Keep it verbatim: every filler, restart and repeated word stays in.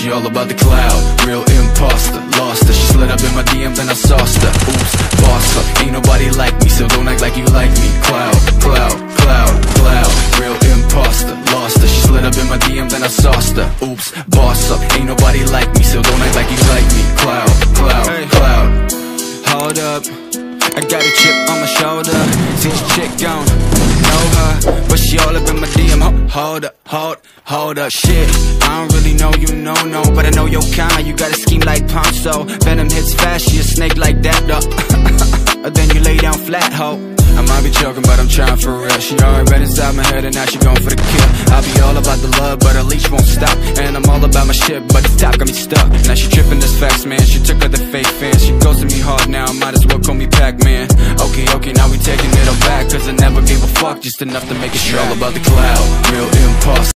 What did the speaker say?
She all about the cloud, real imposter. Lost her, she slid up in my D M, then I sauced her. Oops, boss up, ain't nobody like me, so don't act like you like me. Cloud, cloud, cloud, cloud, real imposter. Lost her, she slid up in my D M, then I sauced her. Oops, boss up, ain't nobody like me, so don't act like you like me. Cloud, cloud, hey. Cloud. Hold up, I got a chip on my shoulder. See this chick gone, know her, but she all up in my D M. Hold up, hold, hold up, shit. I don't really know you, no, no, but I know your kind. You got a scheme like Ponzo. Venom hits fast, she a snake like that, though. Then you lay down flat, ho. I might be joking, but I'm trying for real. She already been inside my head and now she going for the kill. I'll be all about the love, but her leash won't stop. And I'm all about my shit, but the top got me stuck. Now she tripping this facts, man. She took her the fake fans. She ghosted me hard now, might as well call me Pac-Man. Okay, okay, now we taking it all back, cause I never gave a fuck, just enough to make it sure. All about the cloud, real imposter.